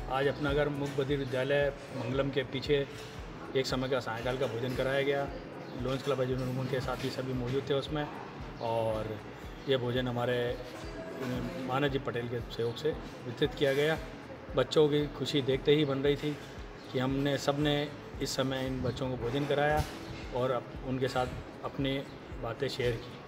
आज अपना नगर मुख्य बधिर विद्यालय मंगलम के पीछे एक समय का सायंकाल का भोजन कराया गया। लॉन्च क्लब एजुकेशन के साथी सभी मौजूद थे उसमें, और ये भोजन हमारे मानव जी पटेल के सहयोग से वितरित किया गया। बच्चों की खुशी देखते ही बन रही थी कि हमने सबने इस समय इन बच्चों को भोजन कराया और उनके साथ अपनी बातें शेयर की।